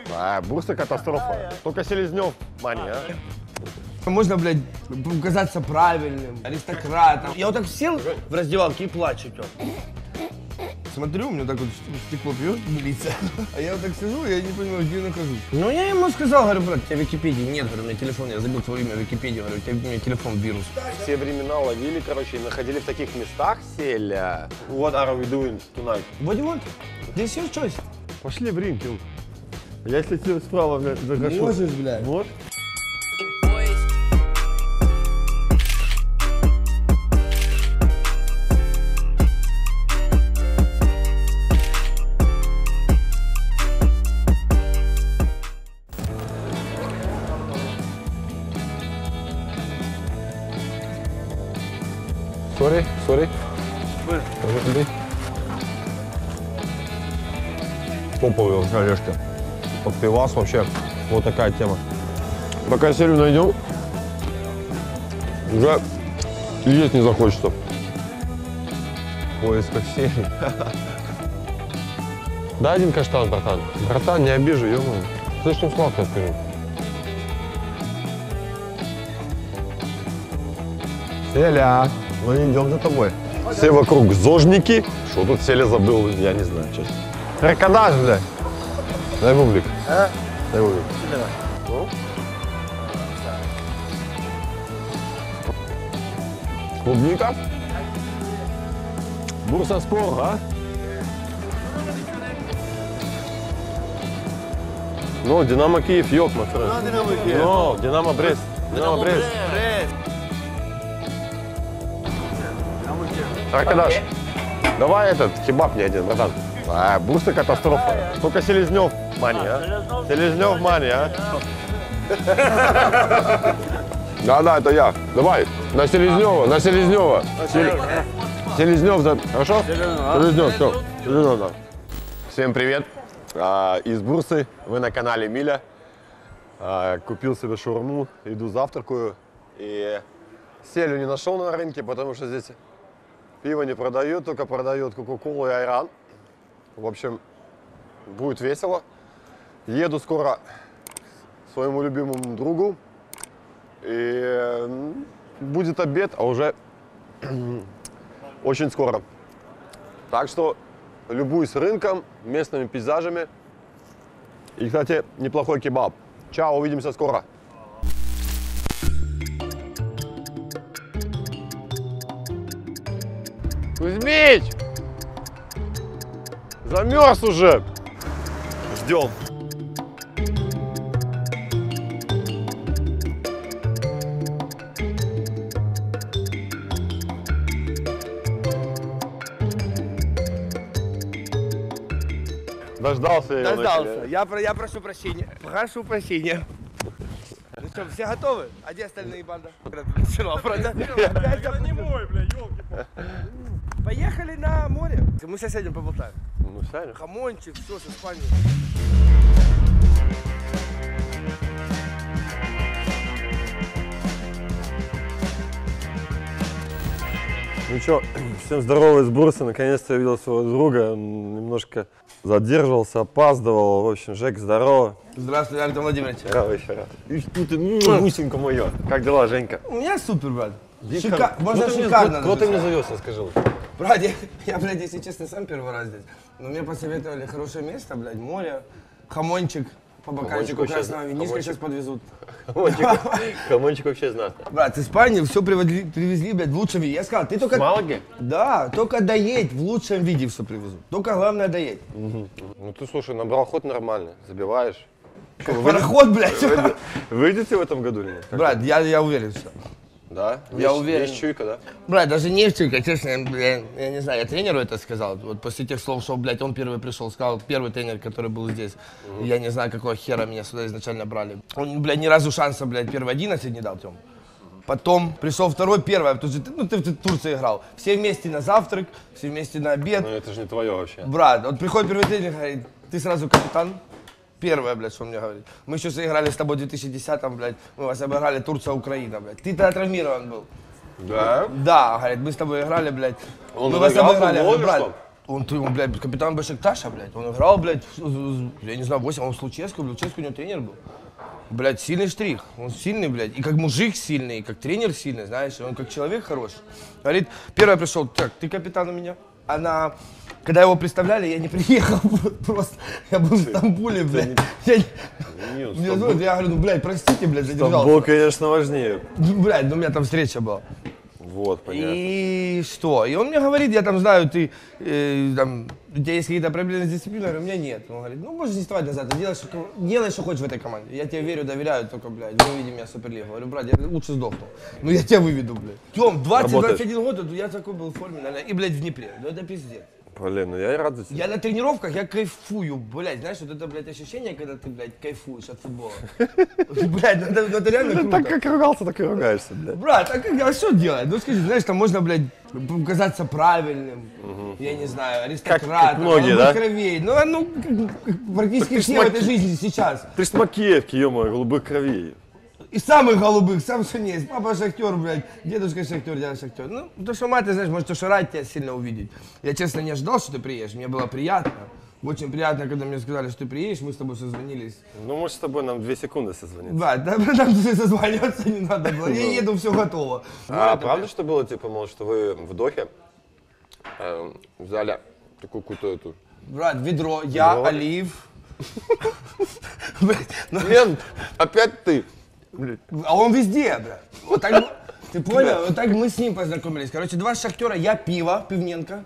Бурса катастрофа. Только Селезнев мания, а? Можно, блядь, казаться правильным, аристократом. Я вот так сел в раздевалке и плачу. Смотрю, у меня так вот стекло пьет, милиция. А я вот так сижу, я не понимаю, где я нахожусь. Ну, я ему сказал, говорю, брат, у тебя Википедии нет, говорю, у меня телефон, я забил твое имя в Википедии, говорю, у меня телефон вирус. Все времена ловили, короче, и находили в таких местах, Селя. What are we doing tonight? What do you want? This your choice. Пошли в Рим, Кил. Я если тебе справа, блядь, захожу. Можешь, блядь. Вот. Sorry. Топовые вообще орешки. Под пивас вообще вот такая тема. Пока Селю найдем, уже есть не захочется. Поиска Сели. Дай один каштан, братан. Братан, не обижу, ё-моё. Слишком сладко, скажи. Селя, мы идем за тобой. Все вокруг зожники. Что тут Селя забыл, я не знаю, честно. Ракадаш, блядь. Дай бублик. А? Дай бублик. Клубника. Бурсаспор, а? Ну, Динамо Киев, ёб, мой френд. Ну, Динамо Брест. Динамо Брест. Аркадаш, давай этот кебаб мне один, братан. Бурса катастрофа. Только Селезнев мания, а? Селезнев мания, а? Да, это я. Давай, на Селезнева, на Селезнева. Селезнев, хорошо? Селезнев, все. Селезнев, да. Всем привет. Из Бурсы, вы на канале Миля. Купил себе шаурму, иду завтракаю. И Селю не нашел на рынке, потому что здесь пиво не продают, только продают кока-колу и айран. В общем, будет весело. Еду скоро к своему любимому другу. И будет обед, а уже очень скоро. Так что любуюсь рынком, местными пейзажами. И, кстати, неплохой кебаб. Чао, увидимся скоро. Кузьмич! Замерз уже! Ждем. Дождался я. Дождался. Я прошу прощения. Прошу прощения. Ну что, все готовы? А где остальные банда? Это не мой, бля, ёлки-палки. Поехали на море. Мы сейчас сядем поболтаем. Ну, сядем. Хамончик, все с Испанией. Ну что, всем здорово из Бурсы. Наконец-то я видел своего друга. Он немножко задерживался, опаздывал. В общем, Жек, здорово. Здравствуй, Артем Владимирович. Здорово еще раз. Гусенька моя. Как дела, Женька? У меня супер, брат. Можно Можно шикарно. Кто ты мне завез, скажи. Брат, я, блядь, если честно, сам первый раз здесь. Но мне посоветовали хорошее место, блядь, море, хамончик по бокальчику красного винишка сейчас подвезут. Хамончик вообще знатно. Брат, с Испании все привезли, блядь, в лучшем виде. Я сказал, ты только... В Малаге? Да, только доедь, в лучшем виде все привезут. Только главное доедь. Ну ты, слушай, набрал ход нормально, забиваешь. Пароход, блядь. Выйдете в этом году или нет? Брат, я уверен, что. Да? Я уверен. Есть чуйка, да? Брат, даже не чуйка, честно, я не знаю, я тренеру это сказал. Вот после тех слов, что, блядь, он первый пришел, сказал, первый тренер, который был здесь. Я не знаю, какого хера меня сюда изначально брали. Он, блядь, ни разу шанса, блядь, первый 11 не дал, Тём. Потом пришел второй, первый, ты в Турции играл. Все вместе на завтрак, все вместе на обед. Ну это же не твое вообще. Брат, вот приходит первый тренер, говорит, ты сразу капитан. Первое, блядь, что он мне говорит. Мы еще заиграли с тобой в 2010-м, блядь, мы вас обыграли Турция-Украина, блядь. Ты тогда травмирован был. Да? Да, говорит, мы с тобой играли, блядь. Он мы вас играл обыграли, футбол или брат. что? Он, блядь, капитан Бешикташа, блядь. Он играл, блядь, я не знаю, 8, он с Луческу, Луческу у него тренер был. Блядь, сильный штрих. Он сильный, блядь. И как мужик сильный, и как тренер сильный, знаешь. И он как человек хороший. Говорит, первый пришел, так, ты капитан у меня. Когда его представляли, я не приехал просто. Я был в Стамбуле, блядь. Я говорю, ну, блядь, простите, блядь, задержался. Стамбул, конечно, важнее. Блядь, ну у меня там встреча была. Вот, понятно. И что? И он мне говорит, я там знаю, ты, там, у тебя есть какие-то проблемы с дисциплиной? Я говорю, у меня нет. Он говорит, ну можешь не вставать назад, делай, что хочешь в этой команде. Я тебе верю, доверяю, только, блядь, выведи меня в Суперлигу. Я говорю, брат, я лучше сдохну. Ну я тебя выведу, блядь. Тём, 20-21 год, я такой был в форме, наверное, и, блядь, в Днепре. Ну это пиздец. Блин, ну я рад за тебя. Я на тренировках, я кайфую, блядь, знаешь, вот это, блядь, ощущение, когда ты, блядь, кайфуешь от футбола. Блядь, ну это реально круто. Так как ругался, так и ругаешься, блядь. Брат, а что делать? Ну скажи, знаешь, там можно, блядь, казаться правильным, я не знаю, аристократом, как многие, да? кровей. Ну, практически все в этой жизни сейчас. Ты ж с Макеевки, ё-моё, голубых кровей. И самых голубых, сам Сунец, папа шахтер, блядь, дедушка шахтер, дядя шахтер. Ну, то, что мать, ты знаешь, может, то, что рад тебя сильно увидеть. Я, честно, не ожидал, что ты приедешь, мне было приятно. Очень приятно, когда мне сказали, что ты приедешь, мы с тобой созвонились. Ну, может, с тобой нам 2 секунды созвониться. Да, нам созваниваться не надо было, я еду, все готово. А правда, что было, типа, мол, что вы в Дохе взяли такую какую-то эту... Брат, ведро, я, Алиев. Блин, опять ты. А он везде, блядь. Вот так, ты понял? Вот так мы с ним познакомились. Короче, 2 шахтера, я Пивненко.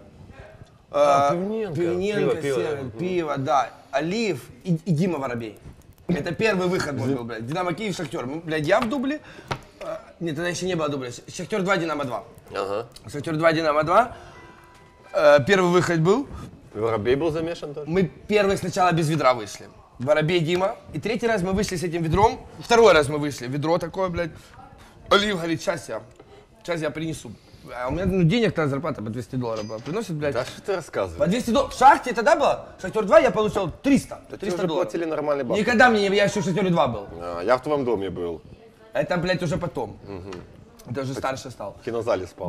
Пивненко, Пиво, да. Алиев и Дима Воробей. Это первый выход мой был, блядь. Динамо Киев, Шахтер. Блядь, я в дубле. Нет, тогда еще не было дубля. Шахтер 2, Динамо 2. Ага. Шахтер 2, Динамо 2. Первый выход был. Воробей был замешан тоже? Мы первый сначала без ведра вышли. Воробей, Дима. И третий раз мы вышли с этим ведром. Второй раз мы вышли. Ведро такое, блядь. Алиев говорит, сейчас я принесу. А у меня денег-то зарплата по $200 была. Приносит, блядь. Да что ты рассказываешь? По $200. В шахте тогда было? Шахтер 2 я получал 300. Да 300 тебе уже долларов. платили нормальный бабки. Никогда мне не... Я еще в Шахтере 2 был. Я в твоем доме был. Это, блядь, уже потом. Это уже старше стал. В кинозале спал.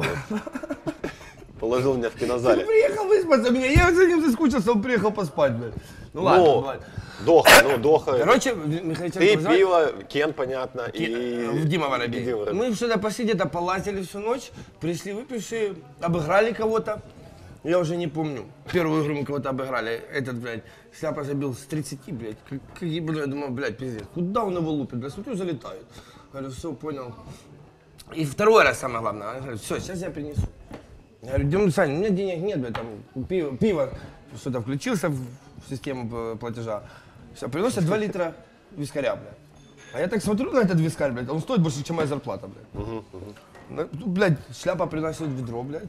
Положил меня в кинозале. Он приехал выспаться меня. Я за ним соскучился, он приехал поспать, блядь. Ну ладно, ладно. Доха. Короче, Михаильченко Ты, вызывает. пиво, Кен, понятно, и... Дима Воробей. Мы что-то почти где-то полазили всю ночь, пришли выпившие, обыграли кого-то. Я уже не помню. Первую игру мы кого-то обыграли. Этот, блядь, Шляпа забил с 30, блядь. Я думаю, блядь, пиздец. Куда он его лупит? Блядь, смотрю, залетает. Говорю, все, понял. И второй раз самое главное. Он говорит, все, сейчас я принесу. Я говорю, Дим, Саня, у меня денег нет, блядь, там пиво что-то включился в систему платежа. Все, приносят 2 литра вискаря, блядь. А я так смотрю на этот вискарь, блядь, он стоит больше, чем моя зарплата, блядь. Ну, блядь, Шляпа приносит ведро, блядь.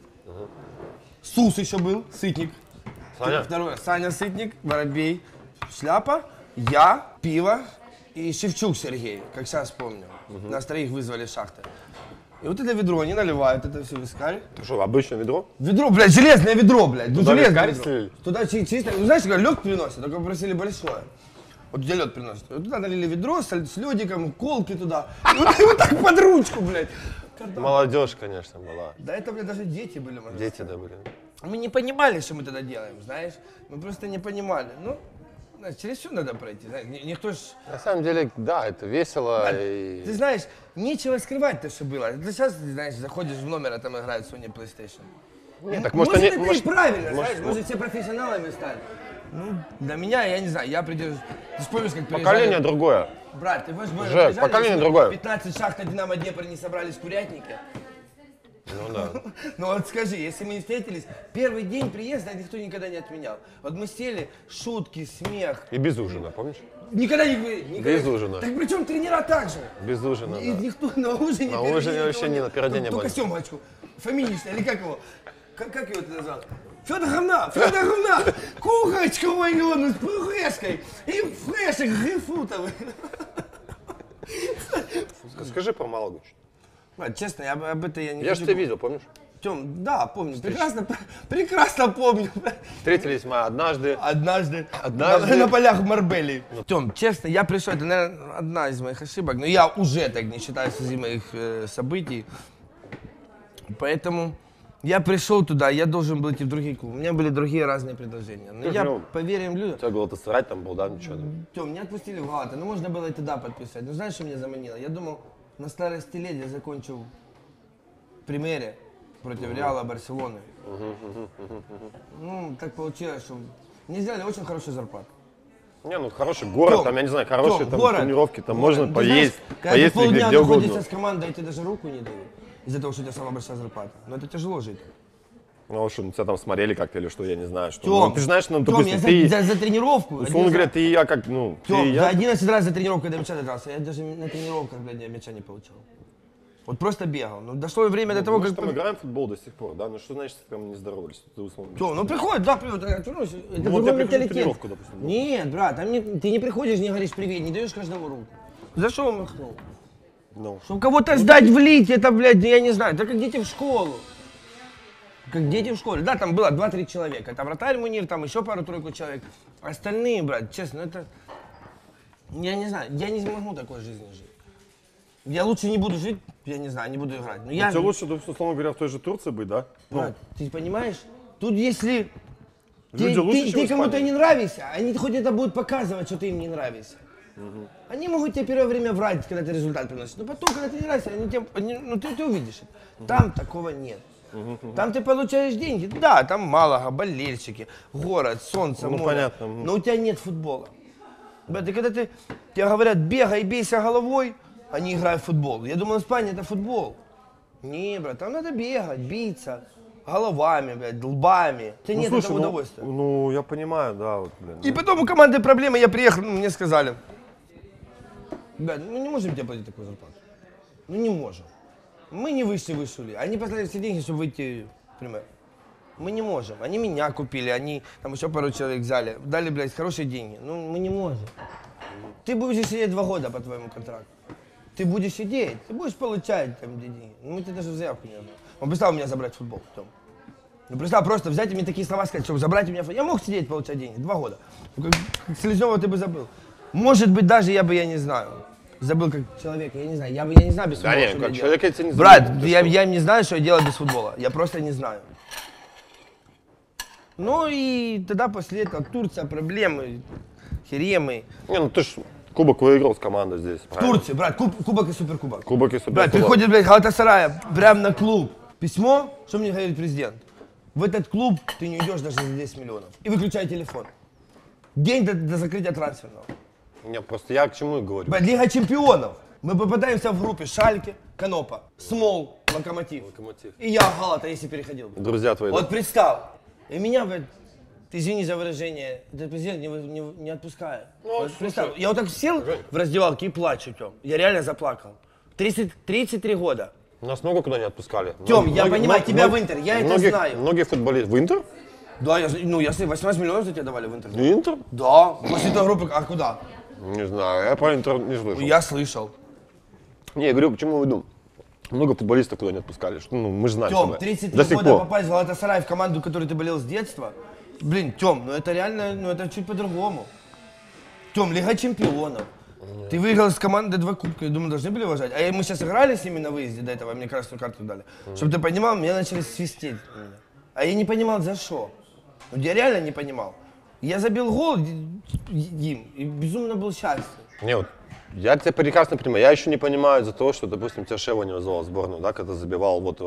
Сус еще был, Сытник. Саня? Второй, Саня Сытник, Воробей, Шляпа, я, пиво и Шевчук Сергей, как сейчас помню. Нас 3 вызвали с шахты. И вот это ведро, они наливают, это все вискарь. Ты что, обычное ведро? Ведро, блядь, железное ведро, блядь. Ну, Туда железное вискарь ведро. слили? Туда чисто, ну знаешь, как лед приносят, только попросили большое. Вот где лед приносят. Вот туда налили ведро с ледиком, колки туда. И вот так под ручку, блядь. Молодежь, конечно, была. Да это, блядь, даже дети были, можно Дети, сказать. да, были. Мы не понимали, что мы тогда делаем, знаешь. Мы просто не понимали. Ну, знаешь, через все надо пройти. Знаешь, никто ж... На самом деле, да, это весело. И... Ты знаешь, нечего скрывать-то, что было. Ты сейчас, знаешь, заходишь в номер, а там играет Sony PlayStation. Нет, так Может, они- это и правильно, знаешь, может, все профессионалами стали. Ну, для меня, я не знаю, я придерживаюсь. Ты ж помнишь, как приезжали... Поколение другое. Брат, ты помнишь, мы Жек, приезжали, поколение если другое. 15 шахт на Динамо Днепр не собрались в Курятнике. Ну да. Ну вот скажи, если мы не встретились, первый день приезда никто никогда не отменял. Вот мы сели, шутки, смех. И без ужина, помнишь? Никогда не... Без ужина. Так причем тренера так же. Без ужина, И да. никто на ужине... На первый ужине день вообще никого не, на первый день не было. Только Семочку. Фамиличная, или как его? Как его ты назвал? Федоровна, кухочка войну с фрешкой и фрешек грейпфрутовый. Скажи про Малагу. Честно, я об этом я не Я же тебя видел, помнишь? Тём, да, помню, прекрасно помню. Встретились мы однажды. Однажды. Однажды. На полях Марбелии. Тём, честно, я пришел, это, наверное, одна из моих ошибок, но я уже так не считаю среди моих событий. Поэтому Я пришел туда, я должен был идти в другие клубы. У меня были другие разные предложения. Но я, поверим У людям, тебя Галатасарай там был, да, ничего. Тём, меня отпустили в Галаты, ну можно было и туда подписать. Ну знаешь, что меня заманило? Я думал, на старости лет я закончу в Примере против Реала Барселоны. Ну, так получилось, что мне сделали очень хорошую зарплату. Не, ну хороший город, Тём, там, я не знаю, хорошие Тём, там город, тренировки, там город. можно Ты поесть, знаешь, когда поесть ты полдня где угодно. находишься с командой, и тебе даже руку не дают. Из-за того, что у тебя самая большая зарплата. Но это тяжело жить. Ну, а что, на тебя там смотрели как-то или что, я не знаю. Что. Тём, Ну, ты же знаешь, ну, Тём, допустим, я ты, за тренировку. условно говоря, ты и я как, ну, ты Тём, и за я. 11 раз за тренировку, когда мяча дрался, я даже на тренировках, блядь, я мяча не получал. Вот просто бегал. Ну, дошло время до того, Мы как... же там играем в футбол до сих пор, да? Ну, что значит, прям не здоровались? Ты условно. Тём, ну приходит, да, привет, я отвернусь. Это вот другой я прихожу в менталитет. тренировку, допустим, да. Нет, брат, там ты не приходишь, не говоришь привет, не даешь каждому руку. За что он махнул? Ну. Чтобы кого-то сдать в лить, это, блядь, я не знаю, это как дети в школу. Как дети в школе. Да, там было 2-3 человека. Там вратарь Мунир, там еще пару-тройку человек. Остальные, брат, честно, это... Я не знаю, я не могу такой жизни жить. Я лучше не буду жить, я не знаю, не буду играть. Но я... Тебе лучше, допустим, условно говоря, в той же Турции быть, да? Ну, Брат, ты понимаешь? Тут если люди лучше, чем ты в кому-то Испании. не нравишься, они хоть это будут показывать, что ты им не нравишься. Они могут тебе первое время врать, когда ты результат приносишь. Но потом, когда ты не нравишься, ну ты увидишь это. Там такого нет. Там ты получаешь деньги, да, там Малага, болельщики, город, солнце, Ну, море. понятно. Но у тебя нет футбола. Брат, и когда тебе говорят, бегай, бейся головой, они играют в футбол. Я думал, Испания это футбол. Не, брат, там надо бегать, биться головами, блядь, лбами. У тебя нет слушай, этого удовольствия. ну, я понимаю, да, вот, блин. И потом у команды проблемы, я приехал, мне сказали, блядь, мы не можем тебе платить такую зарплату. Ну не можем. Мы не вышли. Они потратили все деньги, чтобы выйти в Пример. Мы не можем. Они меня купили, они там еще пару человек взяли. Дали, блядь, хорошие деньги. Ну мы не можем. Ты будешь сидеть 2 года по твоему контракту. Ты будешь сидеть, ты будешь получать там деньги. Ну мы тебе даже в заявку не дадим. Он представил меня забрать в футбол. Том. Ну представь, просто взять и мне такие слова сказать, чтобы забрать у меня футбол. Я мог сидеть, получать деньги 2 года. Ну, как Селезнёва ты бы забыл. Может быть, даже я не знаю. Забыл как человека, я не знаю. Я не знаю без Да футбола, нет, что как мне человек я делать. тебя не Брат, забыл. я не знаю, что я делаю без футбола. Я просто не знаю. Ну и тогда после этого Турция, проблемы, херемы. Не, ну ты ж кубок выиграл с командой здесь, В правильно? Турции, брат, кубок и суперкубок. Кубок и Брат, суперкубок. приходит, блядь, Галатасарая прямо на клуб. Письмо, что мне говорит президент. В этот клуб ты не уйдешь даже за 10 миллионов. И выключай телефон. День до закрытия трансферного. Не, просто я к чему и говорю. Блядь, Лига чемпионов. Мы попадаемся в группе Шальке, Канопа, Смол, Локомотив. Локомотив. И я Галата, если переходил. Друзья твои, да? Вот представь. И меня, блядь, ты извини за выражение, этот президент не отпускает. Вот представь, я вот так сел в раздевалке и плачу, Тём. Я реально заплакал. 33 года. Нас много куда не отпускали. Тём, я понимаю, тебя в Интер, я это знаю. Многие футболисты. В Интер? Да, я 18 миллионов за тебя давали в Интер. В Интер? Да, после той группы, а куда? Не знаю, я про Интер не слышал. Я слышал. Не, я говорю, почему вы думаете? Много футболистов куда не отпускали. Что, ну, мы же знаем. Тём, что 33 до сих года пор. попасть в Галатасарай, в команду, которой ты болел с детства. Блин, Тём, ну это реально, ну это чуть по-другому. Тём, Лига чемпионов. Ты выиграл с командой 2 кубка, я думаю, должны были уважать. А мы сейчас играли с ними на выезде до этого, мне красную карту дали. Чтобы ты понимал, меня начали свистеть. А я не понимал, за что. Вот я реально не понимал. Я забил гол им и безумно был счастлив. Не, вот, я тебя прекрасно понимаю. Я еще не понимаю из-за того, что, допустим, тебя Шева не вызвал в сборную, да, когда забивал вот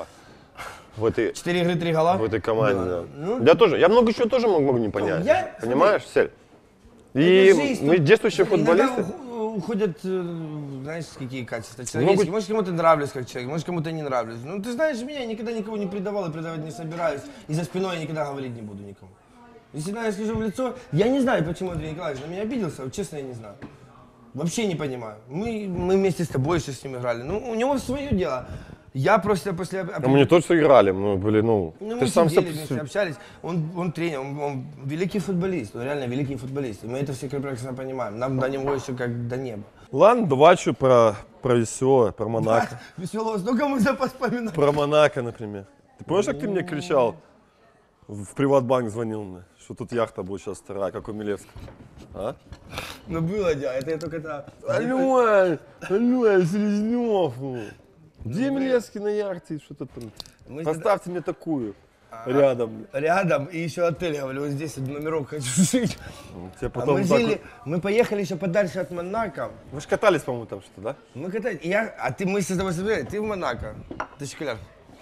в этой 4 игры, 3 гола. в этой команде. Да. Да. Ну, Я тоже, я много чего тоже могу не понять. я- Понимаешь, Сель? это И жизнь, мы тут действующие иногда футболисты. уходят, знаешь, какие качества человеческие. Может, кому-то нравлюсь как человек, может, кому-то не нравлюсь. Ну, ты знаешь меня, я никогда никого не предавал и предавать не собираюсь. И за спиной я никогда говорить не буду никому. Если я скажу в лицо, я не знаю, почему Андрей Николаевич на меня обиделся, вот честно, я не знаю. Вообще не понимаю. Мы вместе с тобой еще с ним играли. Ну, у него свое дело. Я просто после... А мы не то, что играли, мы были, ну, Ну, ты мы ж сам сидели вместе, общались. Он тренер, он великий футболист, он реально великий футболист. И мы это все прекрасно понимаем. Нам до него еще как до неба. Ладно, давай что про веселое, про Монако. Веселого, столько мы запоминаем. Про Монако, например. Ты помнишь, как ты мне кричал? В Приватбанк звонил мне, что тут яхта будет сейчас вторая, как у Милевского. А? Ну было дело, это я только это... Алло, Селезнёв. Где Милевский на яхте? Что-то там. Мы тогда Поставьте мне такую рядом. рядом, и еще отель, говорю, вот здесь номерок хочу жить. Тебе А потом мы так жили, мы поехали еще подальше от Монако. Вы же катались, по-моему, там что-то, да? Мы катались, мы с тобой созвонились, ты в Монако, ты шоколяд.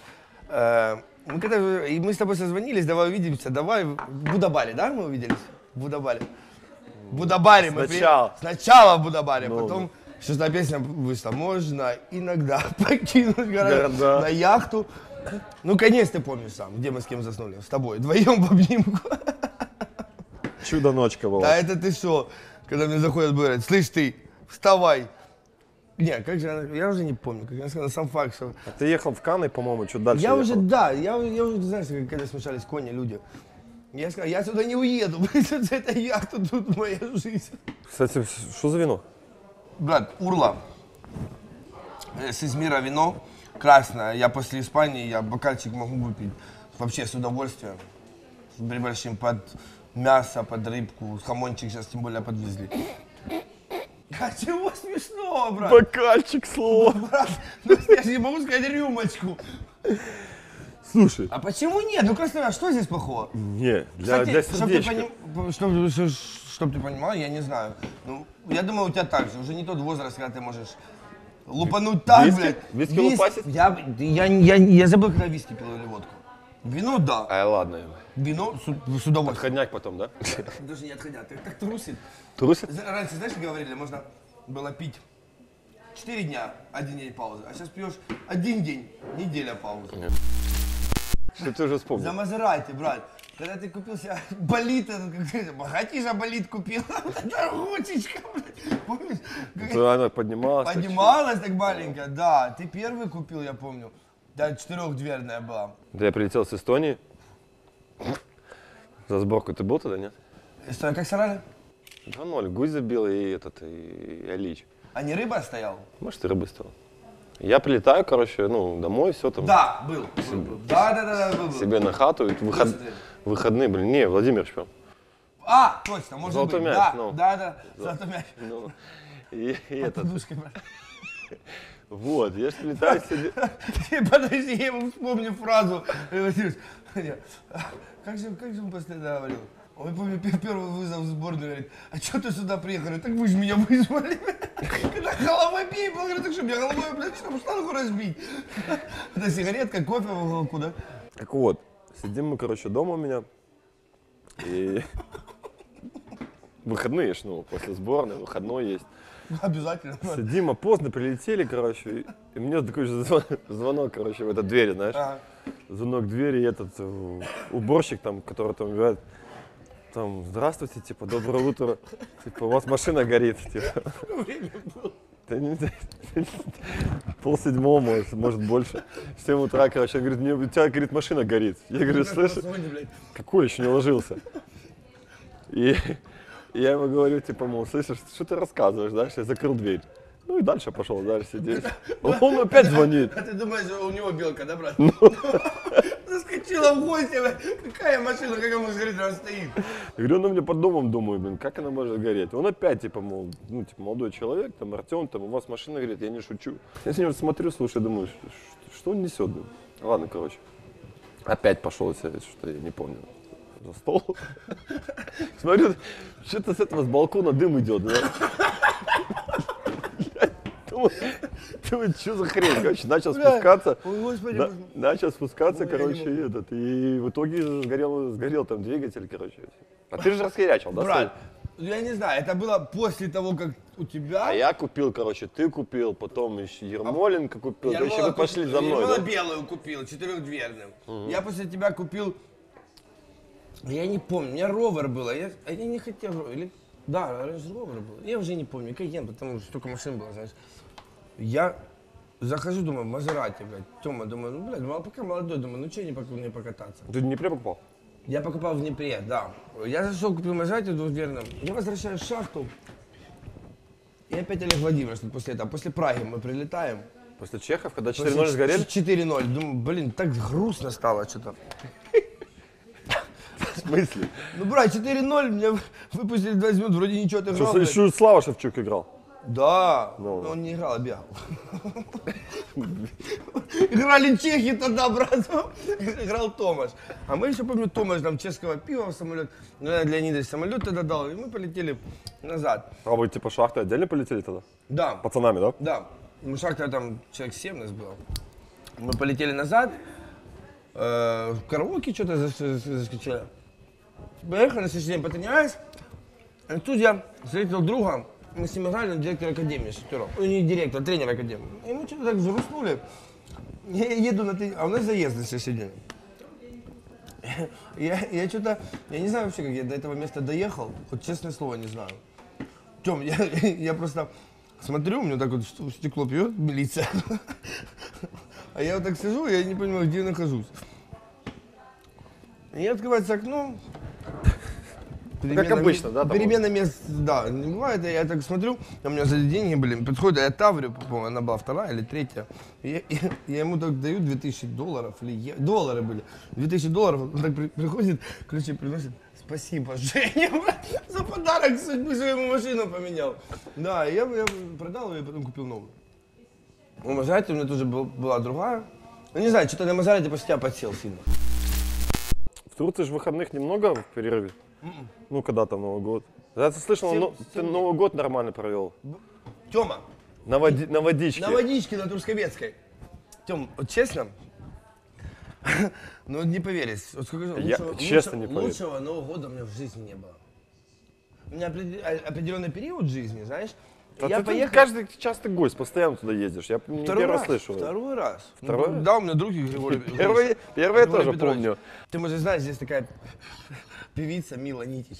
Мы с тобой созвонились, давай увидимся, давай в Будабаре, да, мы увиделись? В Будабаре. В Будабаре мы Сначала. Сначала в Будабаре, Ну, потом шестая песня вышла. Можно иногда покинуть Города. на яхту. Ну, конец ты помнишь сам, где мы с кем заснули? С тобой, вдвоем в обнимку. Чудо-ночка была. Да это ты что? Когда мне заходят, говорят, слышь ты, вставай. Не, как же она, я уже не помню, как она сказала, сам факт, что... А ты ехал в Канны, по-моему, что дальше Я ехал? уже, да, я уже, знаешь, когда смешались кони, люди. Я сказал, я сюда не уеду, это яхта, тут моя жизнь. Кстати, что за вино? Брат, Урла, с Измира вино, красное. Я после Испании, я бокальчик могу выпить вообще с удовольствием. С прибольшим под мясо, под рыбку, хамончик сейчас тем более подвезли. А чего смешного, брат? Бокальчик, слово. Брат, ну я же не могу сказать рюмочку. Слушай. А почему нет? Ну, красное, а что здесь плохого? Не, для сердечка. Чтоб ты понимал, я не знаю. Ну, я думаю, у тебя так же. Уже не тот возраст, когда ты можешь лупануть так, Виски? блядь. Виски лупасить? Я забыл, когда виски пил или водку. Вино, да. Ай, ладно. Вино с удовольствием. Отходняк потом, да? Даже не отходя, так трусит. Трусит? Раньше, знаешь, говорили, можно было пить 4 дня, 1 день паузы. А сейчас пьешь 1 день, неделя паузы. Что ты уже вспомнил? За Мазерати, брат. Когда ты купил себе болит, богатейший болит купил, ручечка, блядь, помнишь? То она поднималась. так Поднималась так маленькая, да. Ты первый купил, я помню. Да, 4-дверная была. Да я прилетел с Эстонии. За сборку ты был тогда, нет? Что, как сорали? 2-0. Гусь забил и Алич. А не рыба стоял? Может, и рыбы стал. Я прилетаю, короче, домой, все там. Да, был. Да, был. Себе на хату. И выходные, блин, не, Владимир Шпион. А, точно, может Золотой быть. мяч, Да, ну. да, золотой мяч. Ну, и этот. Подушкой, брат. Вот, я же прилетаю себе. Подожди, я ему вспомню фразу. Как же он последний говорил? Он, я помню, первый вызов в сборную, говорит, а что ты сюда приехал? Я, так вы же меня вызвали. Когда головой бей, был, говорит, так что меня головой, блядь, чтобы штангу разбить. Это сигаретка, кофе в уголку, да? Так вот, сидим мы, короче, дома у меня. И выходные ж, после сборной, выходной есть. Обязательно. Сидим, а поздно прилетели, короче, и мне такой же звонок, короче, в эту дверь, знаешь. Ага. Звонок в двери, и этот уборщик там, который там убирает, там, здравствуйте, типа, доброе утро, типа, у вас машина горит, типа. Да не знаю, 6:30, может больше, 7 утра, короче, он говорит, у тебя, говорит, машина горит. Я говорю, слышишь, какой, еще не ложился. И я ему говорю, типа, мол, слышишь, что ты рассказываешь, да, я закрыл дверь. Ну и дальше пошел, дальше сидеть. Он опять звонит. А ты думаешь, у него белка, да, брат? Заскочила в гости, какая машина, как она может гореть, она стоит. Я говорю, он у меня под домом, думаю, блин, как она может гореть? Он опять, типа, мол, молодой человек, там, Артем, там, у вас машина горит, я не шучу. Я с ним смотрю, слушай, думаю, что он несет, блин? Ладно, короче. Опять пошел, что я не помню. За стол. Смотрю, что-то с этого, с балкона дым идет, да? Думаю, что за хрень, короче, начал спускаться. Господи, Начал спускаться, Ой, я короче, и в итоге сгорел там двигатель, короче. А ты же расхерячил, да? брат, я не знаю, это было после того, как у тебя... А я купил, короче, ты купил, потом еще Ермоленко купил, короче, вы пошли за мной, Ермола да? белую купил, 4-дверным. Я после тебя купил, я не помню, у меня ровер был, я не хотел, или... Да, раньше ровер был, я уже не помню, Кайен, потому что столько машин было, знаешь. Я захожу, думаю, Мазерати, блядь, Тёма, думаю, ну, блядь, пока молодой, думаю, ну, что не покататься. Ты в Днепре покупал? Я покупал в Днепре, да. Я зашел, купил Мазерати 2-дверным, я возвращаюсь в шахту, и опять Олег Владимирович после этого, после Праги мы прилетаем. После Чехов, когда 4:0 сгорели? 4:0, думаю, блин, так грустно стало что-то. В смысле? Ну, брат, 4:0, меня выпустили 20 минут, вроде ничего ты Что, играл, еще Слава Шевчук играл. Да, Ну. но он не играл, а бегал. Играли чехи тогда, брат. Играл Томаш. А мы еще, помню, Томаш нам чешского пива в самолет. Леонидович самолет тогда дал, и мы полетели назад. А вы типа шахты отдельно полетели тогда? Да. Пацанами, да? Да. Мы шахта там человек 7 нас было. Мы полетели назад. В караоке что-то заскочили. Поехали, на следующий день потренировались. И тут я встретил друга. Мы с ним играли на директора академии шахтеров. Ну, не директор, а тренер академии. И мы что-то так взруснули. Я еду на тренировку, а у нас заезд на следующий день. Я что-то, я не знаю вообще, как я до этого места доехал. Вот честное слово, не знаю. Тём, я просто смотрю, у меня так вот в стекло пьет милиция. А я вот так сижу, я не понимаю, где я нахожусь. И открывается окно. обычно, да, там Перемена мест, да, не бывает. Я так смотрю, у меня сзади деньги были. Подходит, а я Таврию, по-моему, она была вторая или третья. И я ему так даю $2000, или доллары были. $2000, он так приходит, ключи приносит. Спасибо, Женя, за подарок судьбы, что я ему машину поменял. Да, я продал ее и потом купил новую. У Мазерати у меня тоже была другая. Ну не знаю, что-то на Мазерати после тебя подсел сильно. В Турции же выходных немного в перерыве? Ну, когда там Новый год? Я слышал, ты Новый год нормально провел. Тёма. На водичке. На водичке, на Трусковецкой. Тём, вот честно, ну не поверишь, вот честно не поверю. лучшего Нового года у меня в жизни не было. У меня определенный период жизни, знаешь. А Я ты поехал... каждый частый гость, постоянно туда ездишь. Я не первый раз слышу. Второй раз. Второй Ну, раз? да, у меня друг Григорий. Первый я Григорий тоже Петрович. помню. Ты, может, знаешь, здесь такая певица Мила Нитич.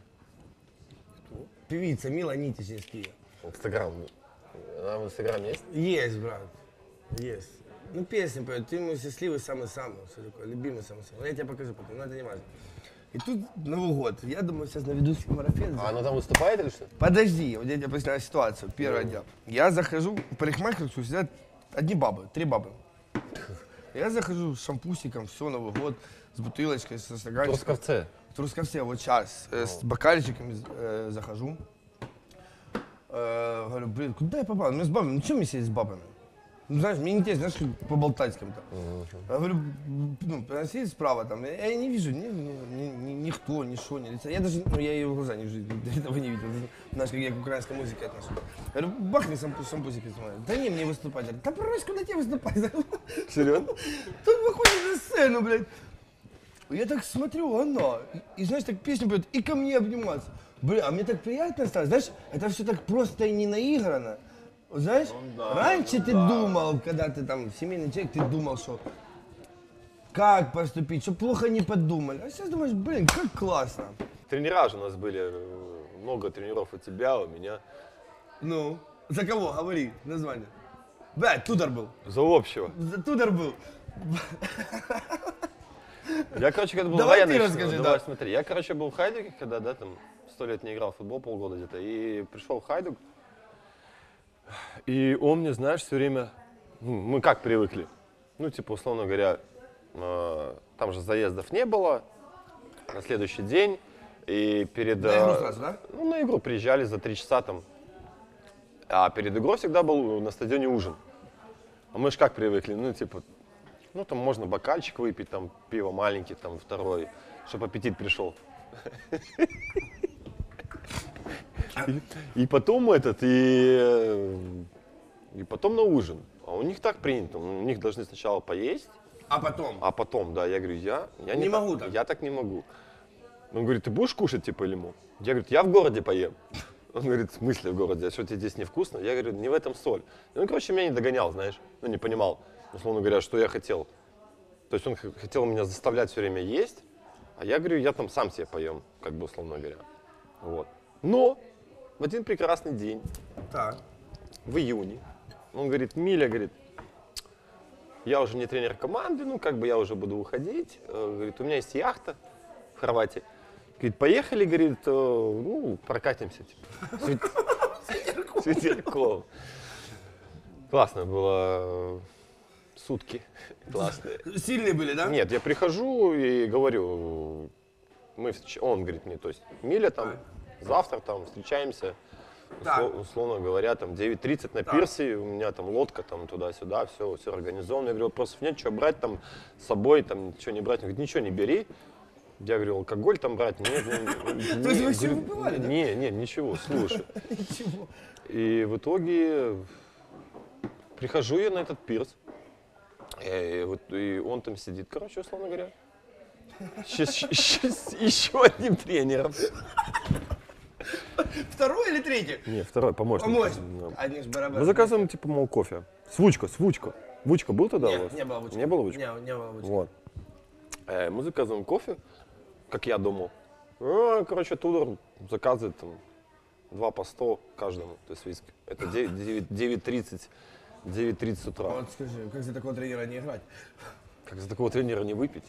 Певица Мила Нитич из Киева. Инстаграм. Она в Инстаграме есть? Есть, брат, есть. Ну, песню поет, ты мой счастливый самый-самый, все такое, любимый самый-самый. Я тебе покажу потом, но это не важно. И тут Новый год, я думаю, сейчас наведу себе марафет. А она там выступает или что? Подожди, вот я тебе поясняю ситуацию. Первое дело. Я захожу в парикмахерскую, сидят одни бабы, 3 бабы. Я захожу с шампусиком, все, Новый год, с бутылочкой, со стаканчиком. Трусковце. В Трусковце, вот сейчас, с бокальчиками захожу. Говорю, блин, куда я попал? Ну, с бабами, ну, что мне сидеть с бабами? Ну, знаешь, мне интересно, знаешь, поболтать с кем-то. Я говорю, ну, сидит справа там, я не вижу никто, ни шо, ни лица. Я даже, ну, я ее в глаза не в жизни, до этого не видел. Знаешь, как я к украинской музыке отношусь. Я говорю, бахни шампусики смотри. Да не, мне выступать. Я говорю, да брось, куда тебе выступать? Серьезно? Тут выходит на сцену, блядь. Я так смотрю, она, и знаешь, так песню поет, и ко мне обниматься. Бля, а мне так приятно стало, знаешь, это все так просто и не наиграно. Знаешь, раньше ты думал, когда ты там семейный человек, ты думал, что как поступить, что плохо не подумали. А сейчас думаешь, блин, как классно. Тренера же у нас были, много тренеров у тебя, у меня. Ну, за кого? Говори название. Бля, Тудор был. За общего. Тудор был. Я, короче, когда был Давай военный, ты расскажи, давай, да. смотри, я, короче, был в Хайдуке, когда, да, там, 100 лет не играл в футбол, полгода где-то, и пришел в Хайдук, и он мне, знаешь, все время, ну, мы как привыкли, ну, типа, условно говоря, там же заездов не было, на следующий день, и перед... На игру сразу, да? Ну, на игру приезжали за 3 часа там, а перед игрой всегда был на стадионе ужин, а мы же как привыкли, ну, типа... Ну, там можно бокальчик выпить, там, пиво маленький, там, второй, чтобы аппетит пришел. И потом и потом на ужин. А у них так принято, у них должны сначала поесть, А потом? а потом, да, я говорю, я Не могу так. Я так не могу. Он говорит, ты будешь кушать, типа, или ему? Я говорю, я в городе поем. Он говорит, в смысле в городе, а что тебе здесь невкусно? Я говорю, не в этом соль. И он, короче, меня не догонял, знаешь, ну, не понимал. Условно говоря, что я хотел. То есть он хотел меня заставлять все время есть, а я говорю, я там сам себе поем, как бы условно говоря. Вот. Но в один прекрасный день, Так. в июне, он говорит, Миля, говорит, я уже не тренер команды, ну как бы я уже буду уходить. Говорит, у меня есть яхта в Хорватии. Говорит, поехали, говорит, ну, прокатимся. Типа, с ветерком. Классно было. Сутки классные. Сильные были, да? Нет, я прихожу и говорю, он говорит мне, то есть, Миля там, завтра там встречаемся Так. Условно говоря, там 9:30 на пирсе, у меня там лодка там туда-сюда, все организовано. Я говорю, вопросов нет, что брать там с собой, там ничего не брать. Он говорит, ничего не бери. Я говорю, алкоголь там брать? Нет. То есть вы все выпивали, да? Не, ничего, слушай. Ничего. И в итоге прихожу я на этот пирс, и он там сидит, короче, условно говоря, с еще одним тренером. Второй или третий? Не, второй, помощник. Помощник. Да. Одни ж барабаны. Мы заказываем, типа, мол, кофе. Свучка. Вучка был тогда у Нет, вас? не было вучки. Не было вучки? Не было вучки. Вот. Мы заказываем кофе, как я думал. Короче, Тудор заказывает там 2 по 100 каждому, то есть виски. Это 9:30 утра. Вот скажи, как за такого тренера не играть? Как за такого тренера не выпить?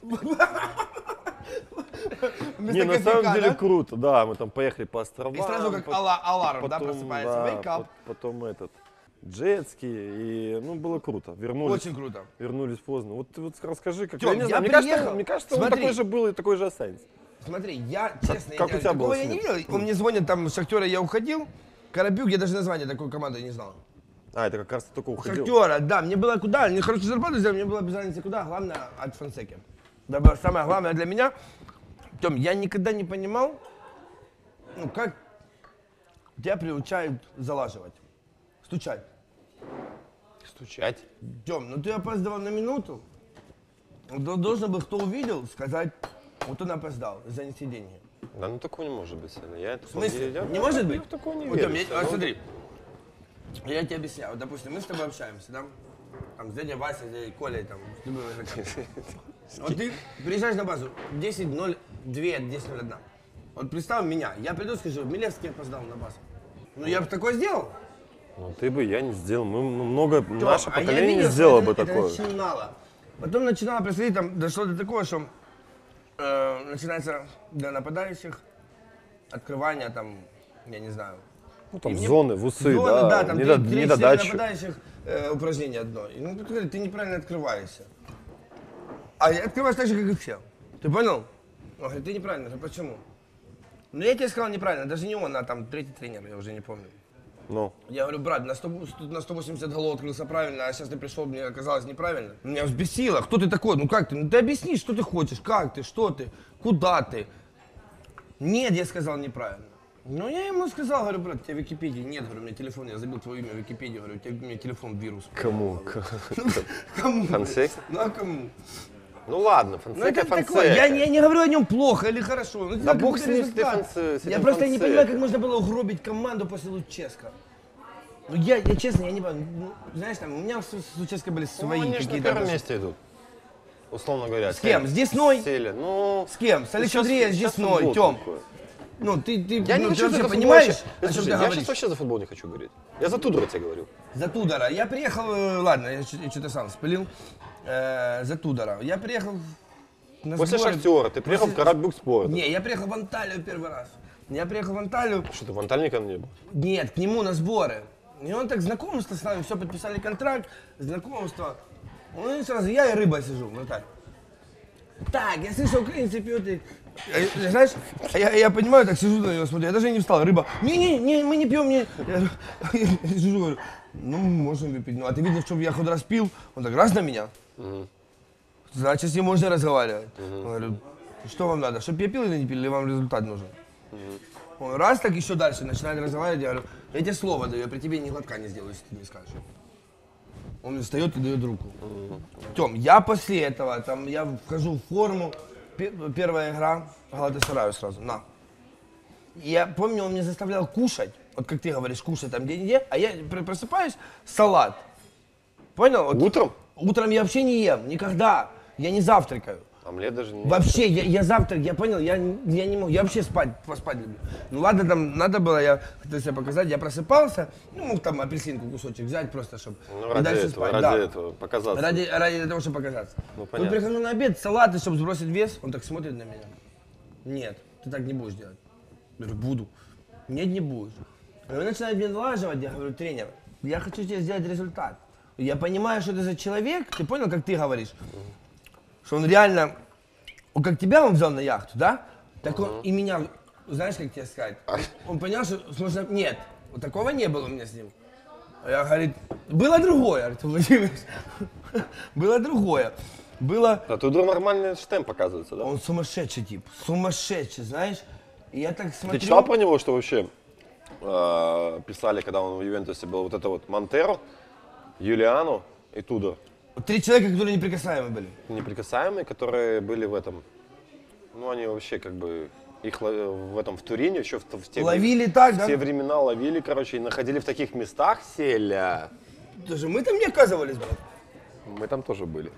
Вместо Не, на кофейка, самом деле да? круто, да, мы там поехали по островам. И сразу как аларм, да, просыпается, wake up. Потом этот, джетски, и, ну, было круто. Очень круто. Вернулись поздно. Вот расскажи, как, Тём, я не я знаю, приехал. мне кажется, он Смотри. такой же был и такой же останется. Смотри, я, честно, как у тебя такого было я с не ним? видел. Он мне звонит, там, с Шахтера я уходил, Карабюк, я даже название такой команды не знал. Это как раз ты только уходил. Шахтера, да, мне было куда, мне хорошую зарплату взяли, мне было без разницы куда, главное от Фонсеки. Это было самое главное для меня. Тём, я никогда не понимал, ну, как тебя приучают залаживать, стучать. Стучать. Тём, ну ты опоздал на минуту, должен был, кто увидел, сказать, вот он опоздал, занеси деньги. Да, ну такого не может быть, Саня. Я это В смысле? Не может быть? Я в такого не Вот, верю. Тём, смотри, я тебе объясняю. Вот, допустим, мы с тобой общаемся, да? Там, с дядей Васей, с дядей Колей, там, с любым игроком. Вот ты приезжаешь на базу, 10:02, 10:01. Вот представь меня, я приду и скажу, Милевский опоздал на базу. Ну, я бы такое сделал. Ну ты бы, я не сделал. Мы много, Тём, наше а я поколение не видел, сделало что бы это такое. начинало. Потом начинало происходить, там, дошло до такого, что начинается для нападающих открывание, там, я не знаю. Ну там И мне- зоны, в усы, Зоны, да, там три недодачи. нападающих упражнение одно. И, ну, ты говоришь, ты неправильно открываешься. А я открываюсь так же, как и все. Ты понял? Он говорит, ты неправильно. Я говорю, почему? Ну, я тебе сказал неправильно, даже не он, а там третий тренер, я уже не помню. Ну, Я говорю, брат, на 180 голов открылся правильно, а сейчас ты пришел, мне оказалось неправильно. Меня взбесило. Кто ты такой? Ну как ты? Ну ты объясни, что ты хочешь, как ты, что ты, куда ты. Нет, я сказал неправильно. Ну я ему сказал, говорю, брат, у тебя Википедии нет, говорю, у меня телефон, я забил твое имя в Википедии, говорю, у меня телефон вирус. кому? Кому? Фонсека? Ну а кому? Ну ладно, Ну Фонсека, это такое, я не говорю о нем плохо или хорошо. Ну, Да это бог какой-то с ним, результат. с этим Я просто не Фонсека. понимаю, как можно было угробить команду после Луческо. Ну я честно, я не понимаю. Ну, знаешь, там, у меня с Луческо были Ну, свои они же на какие-то... первом месте идут. Условно говоря. С кем? С Десной? Сели. Ну, С кем? С Александрией, с сейчас Десной, футбол Тём. такой. Ну, ты Я не ну, хочу ты вообще за футбол понимаешь, вообще. о чем Слушай, ты я говоришь? сейчас вообще за футбол не хочу говорить. Я за Тудора тебе говорю. За Тудора. Я приехал, ладно, я что-то сам спылил. За Тудора. Я приехал на После сборы- Шахтера ты приехал в Карабюк Спорт. Не, я приехал в Анталию первый раз. Я приехал в Анталию, Что ты в Анталии никогда не был? нет, к нему на сборы. И он так знакомство с нами, все, подписали контракт, знакомство. Он и сразу, я и рыба сижу, вот так. Так, я слышал, украинцы пьют и... Знаешь, я понимаю, так сижу на него, смотрю, я даже не встал, рыба. Не, мы не пьем, не. Я сижу, говорю, ну, можем выпить. Ну, а ты видел, чтобы я хоть раз пил? Он так, раз на меня. Значит, с ним можно разговаривать. Говорю, что вам надо, чтобы я пил или не пил, или вам результат нужен? Он раз так еще дальше начинает разговаривать, я говорю, я тебе слово даю, я при тебе ни глотка не сделаю, если ты не скажешь. Он мне встает и дает руку. Тём, я после этого, там, я вхожу в форму, первая игра, Галатасараю сразу, на. Я помню, он меня заставлял кушать, вот как ты говоришь, кушать там где-нибудь, а я просыпаюсь, салат. Понял? Вот Утром? Утром я вообще не ем, никогда, я не завтракаю. Омлет даже не... Вообще, я завтрак, я понял, я не могу, я вообще поспать люблю. Ну ладно, там надо было, я хотел себе показать, я просыпался, ну мог там апельсинку кусочек взять просто, чтобы Ну, ради этого, показаться. Ради того, чтобы показаться. Ну, Тут понятно. прихожу на обед, салаты, чтобы сбросить вес, он так смотрит на меня. Нет, ты так не будешь делать. Я говорю, буду. Нет, не будешь. И он начинает мне налаживать, я говорю, тренер, я хочу тебе сделать результат. Я понимаю, что это за человек, ты понял, как ты говоришь? Что он реально, он как тебя он взял на яхту, да? Так он и меня, знаешь, как тебе сказать? Он понял, что можно, нет, Вот такого не было у меня с ним. Я, говорит, было другое, Артем Владимирович. Было другое. Было... А тут нормальный штемп показывается, да? Он сумасшедший тип, сумасшедший, знаешь. И я так смотрю... Ты читал про него, что вообще писали, когда он в Ювентусе был, вот это вот Монтеро, Юлиану и Тудор. 3 человека, которые неприкасаемые были. Неприкасаемые, которые были в этом, ну они вообще как бы, их в этом в Турине еще в те, Ловили так, да? в те времена ловили, короче, и находили в таких местах селя. Даже мы там не оказывались, брат. Мы там тоже были.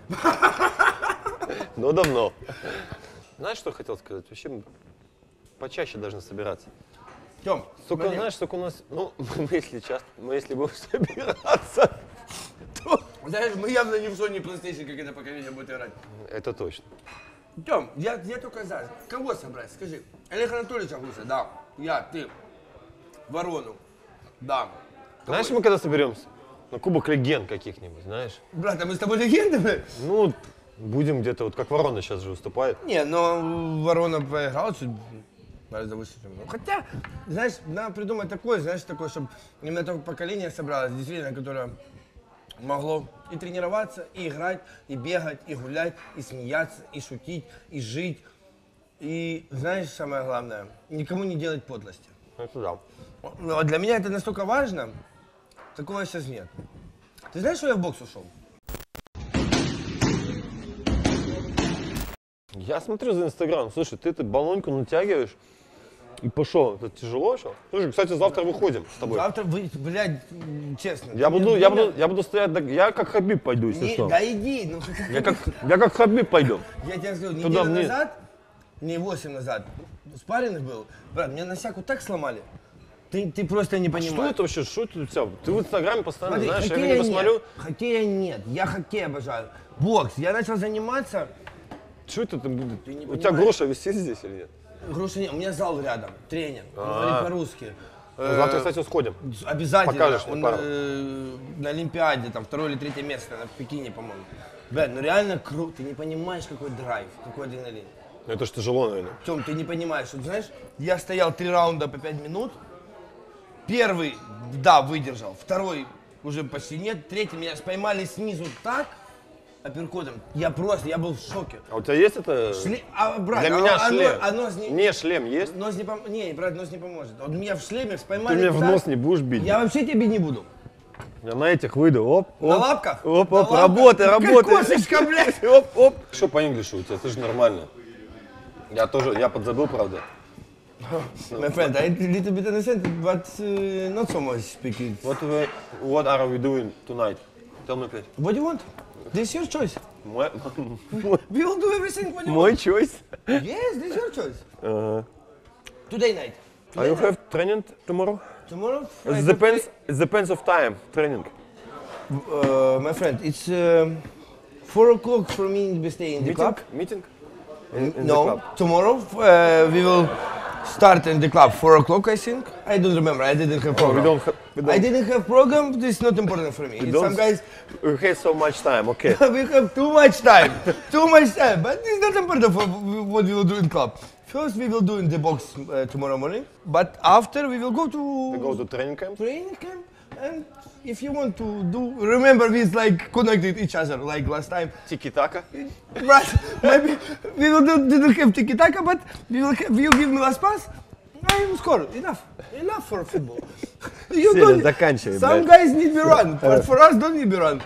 Но давно. Знаешь, что хотел сказать? Вообще почаще должны собираться. Тём, Сука, смотри. знаешь, сука, у нас, ну, мы если будем собираться, то... Знаешь, мы явно ни в зоне PlayStation, как это поколение будет играть. Это точно. Тём, я только за. Кого собрать, скажи? Олег Анатольевич Агуса, да. Я, ты. Ворону, да. Знаешь, мы когда соберемся? На Кубок Легенд каких-нибудь, знаешь? Брат, а мы с тобой легенды? Ну, будем где-то, вот как Ворона сейчас же выступает. Не, но Ворона проиграл чуть гораздо выше, чем мы. Хотя, знаешь, надо придумать такое, чтобы именно такое поколение собралось, действительно, которое могло и тренироваться, и играть, и бегать, и гулять, и смеяться, и шутить, и жить. И, знаешь, самое главное, никому не делать подлости. Это да. Но для меня это настолько важно, такого сейчас нет. Ты знаешь, что я в бокс ушел? Я смотрю за Инстаграм, слушай, ты баллоньку натягиваешь и пошел. Это тяжело что? Слушай, кстати, завтра выходим с тобой. Завтра, блядь, честно. Я буду стоять, я как Хабиб пойду, если Не, что. да иди, ну Я как Хабиб пойду. я тебе скажу, Туда неделю вниз. назад, не 8 назад, спарринг был, брат, меня носяку так сломали, ты просто не понимаешь. Что это вообще, что это у тебя? Ты в Инстаграме постоянно, Смотри, знаешь, я хоккея когда смотрю, нет, хоккея нет, я хоккей обожаю. Бокс, я начал заниматься, что это там будет? не У тебя понимаешь. груша висит здесь или нет? груши нет, у меня зал рядом, тренер, он говорит по-русски. Ну, завтра, кстати, сходим. Обязательно. Покажешь мне Он пару. на Олимпиаде, там, 2 или 3 место, в Пекине, по-моему. Блядь, ну реально круто, ты не понимаешь, какой драйв, какой адреналин. Ну, это ж тяжело, наверное. Тём, ты не понимаешь, вот знаешь, я стоял 3 раунда по 5 минут, первый, да, выдержал, второй уже почти нет, третий меня поймали снизу так, апперкотом, я был в шоке. А у тебя есть это? Брат, Для меня шлем. нос не... Не, шлем есть? Нос не поможет. Не, брат, нос не поможет. Вот меня в шлеме Ты поймали меня в так, нос не будешь бить? я вообще тебе не буду. Я на этих выйду, оп, оп. На лапках? Оп, На оп, лапках? работай, Как работай. кошечка, блядь. Оп, оп. Что по инглишу у тебя? Ты же нормально. Я тоже, я подзабыл, правда. My friend, I little bit understand, but not so much speak it. What are we doing tonight? Tell me, please. What do you want? This is your choice. Мой We will do everything what you want. choice. Yes, this is your choice. Today night. Are you have training tomorrow? Tomorrow? It depends of time, training. My friend, it's 4 o'clock for me to stay in the club. Meeting? In the No, club. tomorrow we will start in the club 4 o'clock, I think. I don't remember. I didn't have program. I didn't have program. This is not important for me. It's some guys. We have so much time, okay. We have too much time. Too much time. But it's not important for what we will do in club. First, we will do in the box tomorrow morning. But after, we will go to We go to training camp. training camp. And if you want to do, remember we like connected each other like last time. Тики-така. But maybe we will didn't have tiki-taka, but you give me last pass, I will score. Enough for football. You Селя, don't- заканчивай, Some блядь. guys need be run, but for us don't need be run.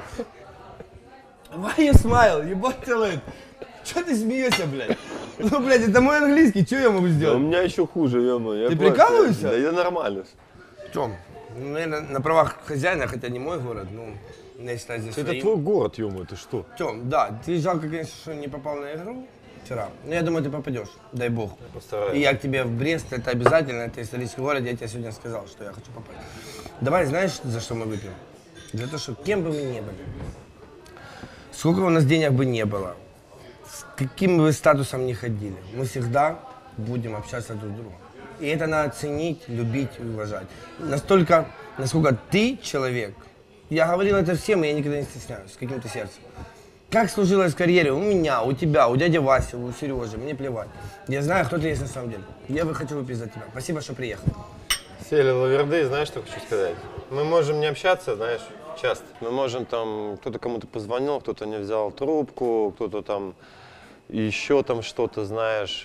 Why you smile? You bottle it. Че ты смеешься, блядь? Ну, блядь, это мой английский, что я могу У сделать? меня еще хуже, ё-моё. Ты прикалываешься? Да я нормально. Тём, ну, наверное, на правах хозяина, хотя не мой город, ну, я считаю здесь Это своим. твой город, ё-моё, ты что? Тём, да, ты жалко, конечно, что не попал на игру вчера. Но я думаю, ты попадешь, дай бог. Постараюсь. И я к тебе в Брест, это обязательно, это исторический город, я тебе сегодня сказал, что я хочу попасть. Давай, знаешь, за что мы выпьем? Для того, чтобы кем бы мы ни были, сколько у нас денег бы не было, с каким бы статусом ни ходили, мы всегда будем общаться друг с другом. И это надо ценить, любить и уважать. Настолько, насколько ты человек. Я говорил это всем, и я никогда не стесняюсь, с каким-то сердцем. Как сложилась карьера у меня, у тебя, у дяди Васи, у Сережи, мне плевать. Я знаю, кто ты есть на самом деле. Я бы хочу выпить за тебя. Спасибо, что приехал. Сели Лаверды, знаешь, что хочу сказать? Мы можем не общаться, знаешь, часто. Мы можем там, кто-то кому-то позвонил, кто-то не взял трубку, кто-то там еще там что-то, знаешь,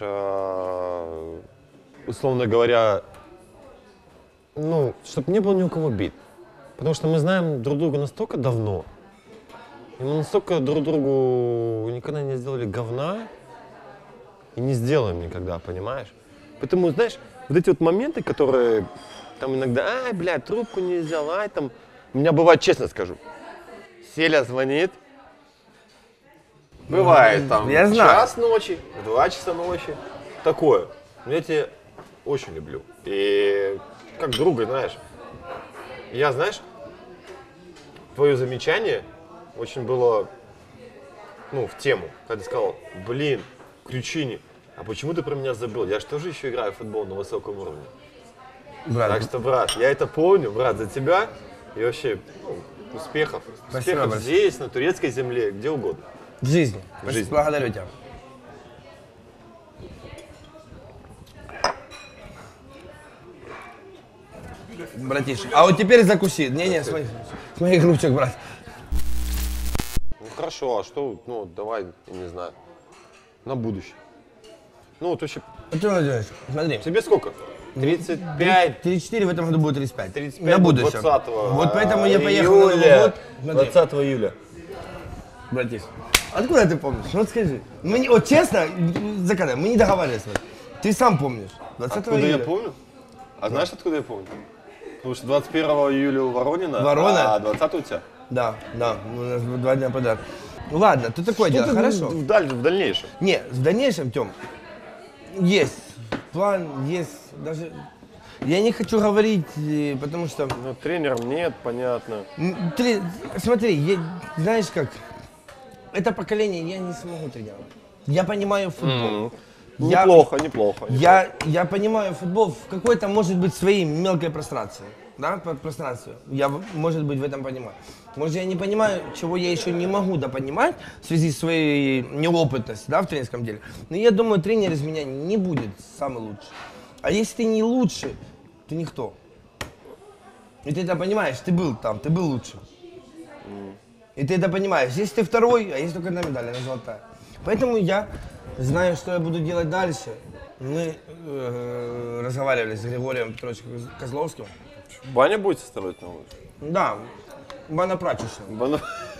условно говоря, ну, чтобы не было ни у кого бит. Потому что мы знаем друг друга настолько давно, и мы настолько друг другу никогда не сделали говна, и не сделаем никогда, понимаешь? Поэтому, знаешь, вот эти вот моменты, которые там иногда, ай, блядь, трубку не взял, ай, там, у меня бывает, честно скажу, Селя звонит, бывает там Я знаю. час ночи, 2 часа ночи, такое. Но я тебя очень люблю. И как друга, знаешь, я, знаешь, твое замечание очень было, ну, в тему, когда ты сказал, блин, Крючини, а почему ты про меня забыл? Я же тоже еще играю в футбол на высоком уровне. Брат, Так что, брат, я это помню, брат, за тебя и вообще ну, успехов. Спасибо Успехов большое. здесь, на турецкой земле, где угодно. в жизни. В жизни. Благодарю тебя. Братиш, а вот теперь закуси. Не-не, с моих ручек, брат. Ну хорошо, а что, ну давай, я не знаю, на будущее. Ну вот вообще, А что надо делать? Смотри. тебе сколько? 35, 34, в этом году будет 35. 35 на будущее. 20 Вот поэтому я поехал на Новый год. Смотри, 20 июля. братиш, откуда ты помнишь? Вот скажи. Мы не, вот честно, закатай, мы не договаривались. Вот. Ты сам помнишь. 20 Откуда июля. я помню? А знаешь, откуда я помню? Потому что 21 июля у Воронина, Ворона? а 20 у тебя. Да, у нас 2 дня подряд. Ну ладно, ты такое дело, Что ты хорошо. в дальнейшем? Не, в дальнейшем, Тём, есть план, есть даже... Я не хочу говорить, потому что... Ну, тренером нет, понятно. Смотри, знаешь как, это поколение я не смогу тренировать. Я понимаю футбол. Неплохо, неплохо. Я понимаю футбол в какой-то, может быть, своей мелкой прострации. Да, пространстве. Я, может быть, в этом понимаю. Может, я не понимаю, чего я еще не могу допонимать в связи с своей неопытностью, да, в тренерском деле. Но я думаю, тренер из меня не будет самый лучший. А если ты не лучший, ты никто. И ты это понимаешь, ты был там, ты был лучшим. И ты это понимаешь. Если ты второй, а есть только одна медаль, она золотая. Поэтому я знаю, что я буду делать дальше. Мы разговаривали с Григорием Петровичем Козловским. Баня будете строить новую? Да, баня прачечная.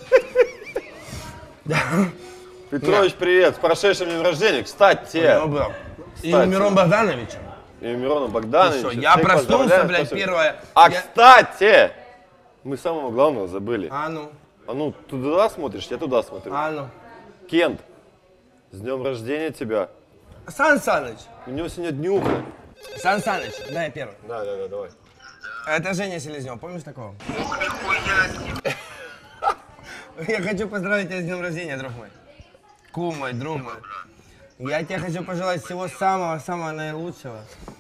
Петрович, привет! С прошедшим днем рождения, кстати! И Мирон Богданович. И Мирона Богдановича. Всё, я всех проснулся, поздравляем, блядь, спасибо. первое. Кстати! Мы самого главного забыли. А ну, А ну, ты туда смотришь, я туда смотрю. а ну. Кент, с днем рождения тебя. Сан Саныч, У него сегодня днюха. Сан Саныч, дай я первый. Да, давай. Это Женя Селезнев, помнишь такого? Я хочу поздравить тебя с днем рождения, друг мой. Кум мой, друг мой. Я тебе хочу пожелать всего самого-самого наилучшего.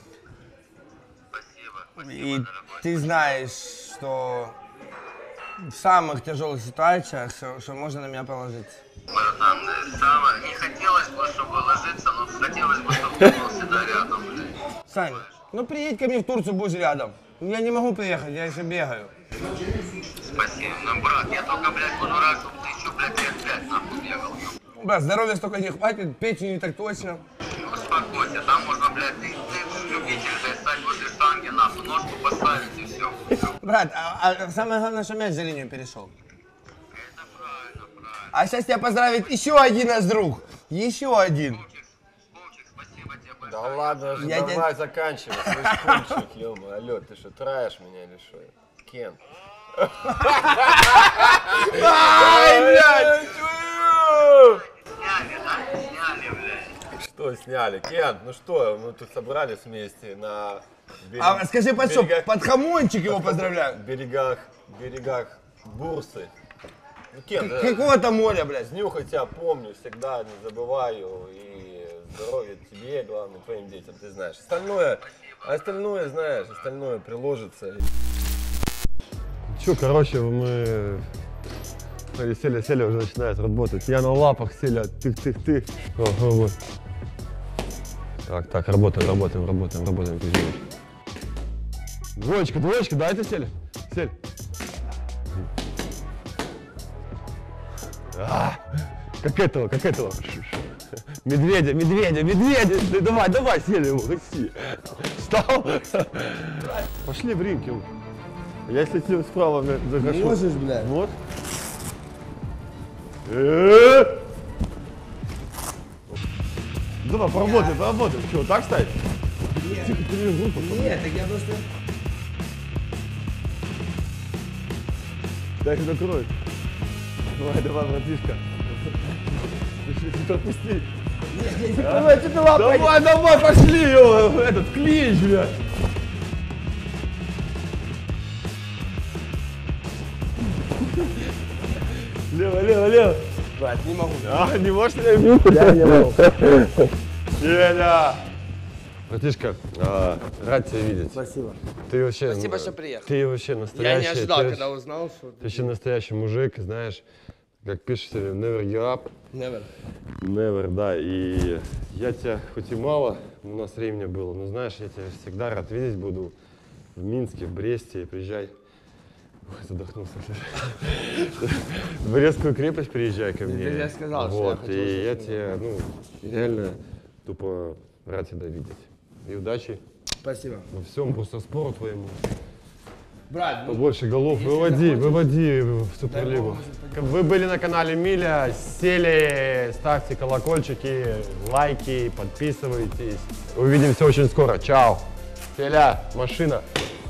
Спасибо, И дорогой. ты знаешь, что в самых тяжелых ситуациях, что можно на меня положиться. Братан, самое, не хотелось бы, чтобы ложиться, но хотелось бы, чтобы ты был всегда рядом, блядь. Сань, ну приедь ко мне в Турцию, будешь рядом. Я не могу приехать, я еще бегаю. Спасибо. Ну, брат, я только, блядь, буду рад, чтобы ты еще, блядь, лет 5 нахуй бегал. Брат, здоровья столько не хватит, печени так точно. Ну, успокойся, там можно, блядь, ты любитель, блядь, стать возле штанги, нахуй, ножку поставить и все. Брат, а самое главное, что мяч за линию перешел. Это правильно, правильно. А сейчас тебя поздравит еще один наш друг. Еще один. Вовчик, спасибо тебе большое. Да ладно, уже Я давай заканчивай. Слышь, ё-моё, алло, ты что, траешь меня или что? Кент. Ай, блядь! Сняли, да? Сняли, блядь. Что сняли? Кент, ну что, мы тут собрались вместе на А скажи, под что? Под хамончик его поздравляю. берегах Бурсы. Ну, Кент, Какого там моря, блядь? Днюха тебя помню, всегда не забываю. И здоровья тебе, главное, твоим детям, ты знаешь. Остальное, знаешь, остальное приложится. Че, короче, мы сели, уже начинает работать. Я на лапах, Селя, тых-тых-тых. Вот. Так, работаем, Кузьмич. Двоечка, дайте Сель. Сель. Как этого. Медведя. Давай, Сель его, такси. Встал. Пошли в ринг, Илка. Я если тебе справа захожу. Можешь, блядь? Вот. Давай, поработаем. Что, так ставить? Тихо, группу. Нет, так я просто... Дай их закроют. Давай, братишка. Отпусти. Давай, пошли его, этот клинч, бля. Лево. Брат, не могу. Не можешь меня? Я не могу. Еля. Братишка, рад тебя видеть. Спасибо. Ты вообще... Спасибо, что приехал. Ты вообще настоящий. Я не ожидал, ты когда узнал, что... Ты вообще настоящий мужик, знаешь, как пишется, never give up. Never. Never, да. И я тебя, хоть и мало у нас времени было, но знаешь, я тебя всегда рад видеть буду в Минске, в Бресте. Приезжай. Ой, задохнулся. В Брестскую крепость приезжай ко мне. Я сказал, что я Вот, хочу и я услышать. тебя, реально тупо рад тебя видеть. И удачи Спасибо. во всем, просто спору твоему. Брат, ну, Побольше голов. Выводи в Суперлигу. Вы были на канале Миля. Сели, ставьте колокольчики, лайки, подписывайтесь. Увидимся очень скоро. Чао. Селя, машина.